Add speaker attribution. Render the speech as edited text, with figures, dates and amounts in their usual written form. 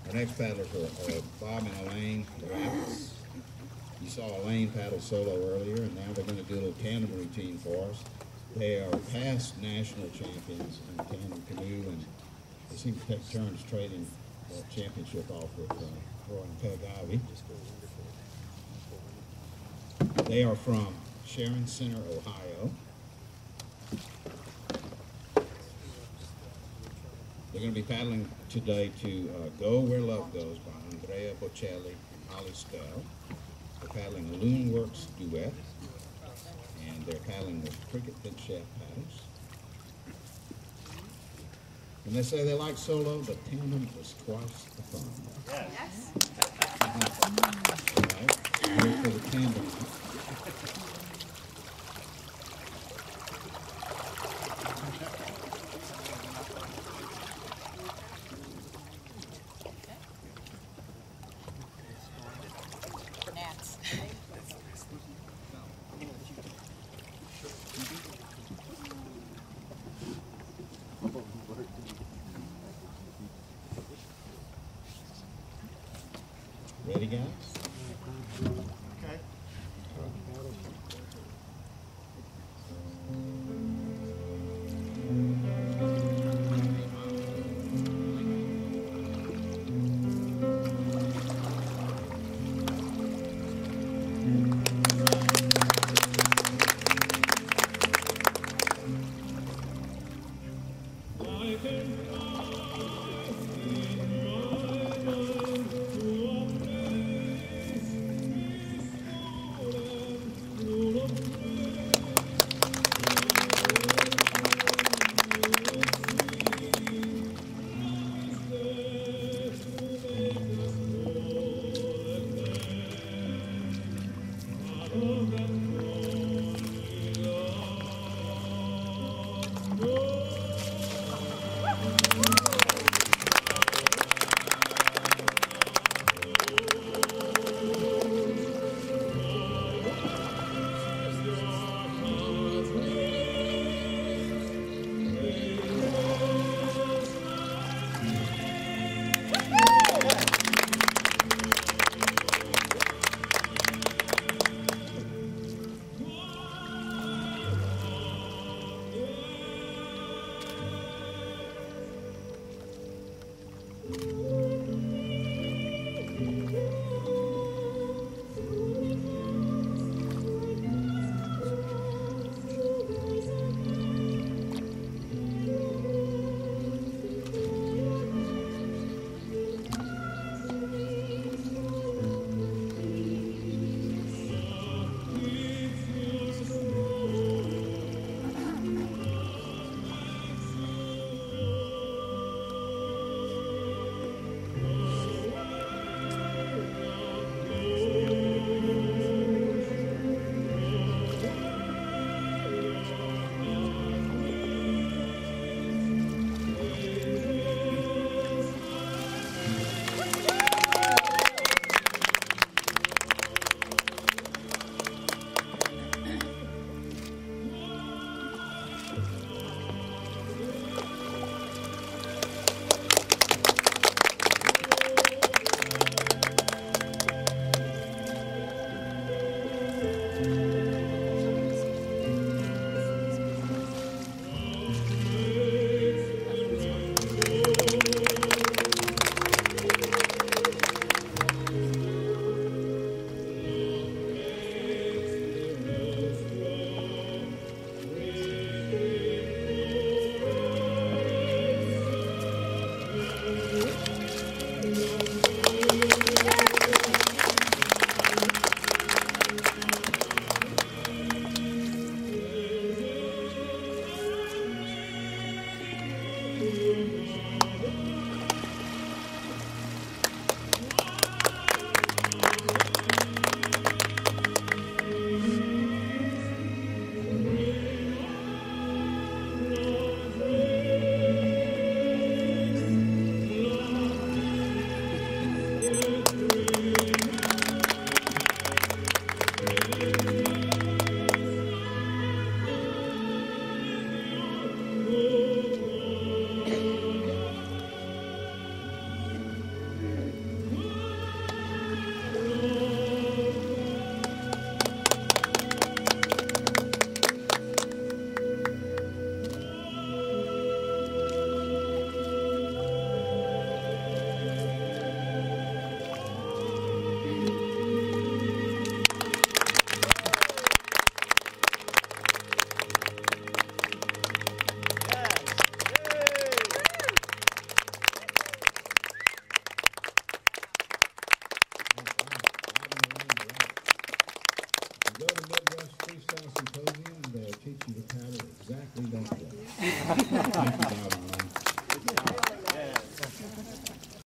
Speaker 1: Our next paddlers are Bob and Elaine Mravetz. You saw Elaine paddle solo earlier, and now they're going to do a little tandem routine for us. They are past national champions in tandem canoe, and they seem to take turns trading that championship off with Roy and Peg Ivy. They are from Sharon Center, Ohio. They're going to be paddling today to Go Where Love Goes by Andrea Bocelli and Holly Stell. They're paddling a Loon Works duet, and they're paddling with cricket fin shaft paddles. And they say they like solo, but tandem is twice the fun.
Speaker 2: Yes.
Speaker 1: All right, here's for the tandem. Ready, guys?
Speaker 3: Okay.
Speaker 1: Go to Midwest Freestyle Symposium, and they'll teach you to paddle exactly that way. Thank you, Bob.